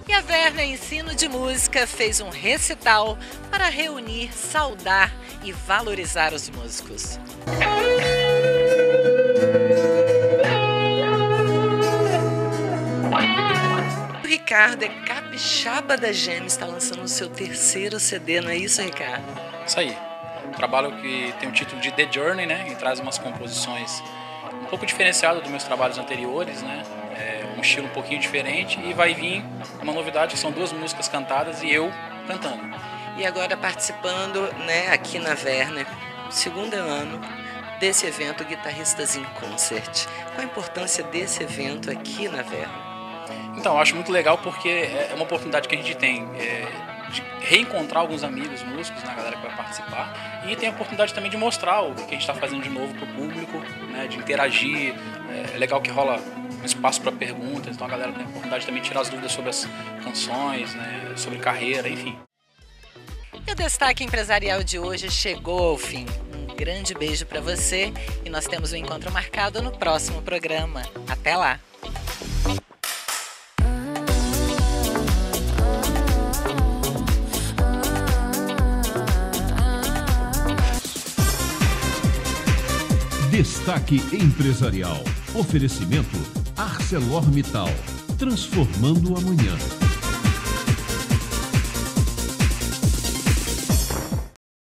E a Verna Ensino de Música fez um recital para reunir, saudar e valorizar os músicos. O Ricardo é capixaba da Gêmeos, está lançando o seu terceiro CD, não é isso, Ricardo? Isso aí. Um trabalho que tem o título de The Journey, né? E traz umas composições um pouco diferenciadas dos meus trabalhos anteriores, né? Um estilo um pouquinho diferente, e vai vir uma novidade que são 2 músicas cantadas e eu cantando. E agora participando, né, aqui na Verna, segundo ano desse evento Guitarristas in Concert. Qual a importância desse evento aqui na Verna? Então, eu acho muito legal porque é uma oportunidade que a gente tem de reencontrar alguns amigos músicos, né, a galera que vai participar, e tem a oportunidade também de mostrar o que a gente está fazendo de novo para o público, né, de interagir. É legal que rola um espaço para perguntas, então a galera tem a oportunidade também de tirar as dúvidas sobre as canções, né, sobre carreira, enfim. E o Destaque Empresarial de hoje chegou ao fim. Um grande beijo para você e nós temos um encontro marcado no próximo programa. Até lá! Destaque Empresarial. Oferecimento ArcelorMittal. Transformando o amanhã.